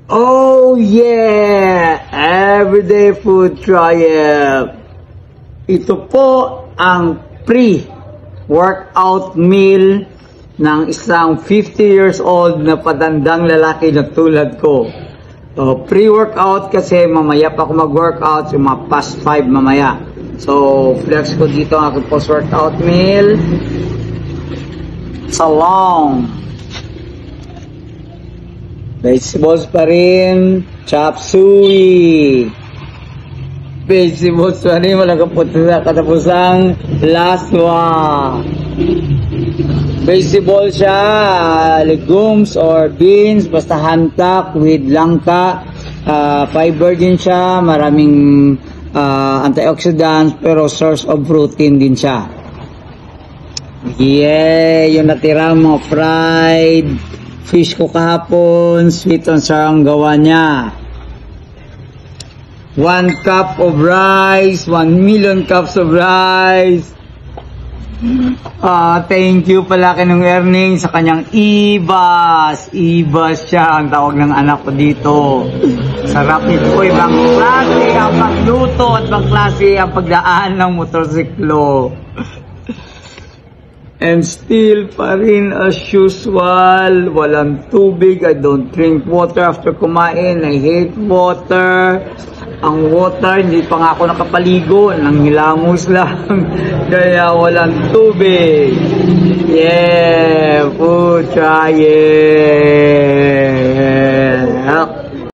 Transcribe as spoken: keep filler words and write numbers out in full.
Oh yeah! Everyday Food Triumph. Ito po ang pre-workout meal ng isang fifty years old na patandang lalaki na tulad ko. So, pre-workout kasi mamaya pa ako mag-workout, yung mga past five mamaya. So, flex ko dito ang aking post-workout meal. Salong. Vegetables pa rin. Chop suey. Vegetables pa rin. Walang katapusang laswa. Vegetable siya. Legumes or beans. Basta hantak with langka. Uh, fiber din siya. Maraming uh, antioxidants. Pero source of protein din siya. Yeah. Yung natirang mga fried fish ko kahapon, sweet and sour ang gawa niya. One cup of rice, one million cups of rice. Ah, thank you pala kinong earning sa kanyang ibas. Ibas siya ang tawag ng anak ko dito. Sarap nito, ibang klase ang pagluto at ibang klase ang pagdaan ng motorsiklo. And still pa rin as usual, walang tubig. I don't drink water after kumain. I hate water. Ang water, hindi pa nga ako nakapaligo. Nang hilamos lang. Kaya walang tubig. Yeah, food trial.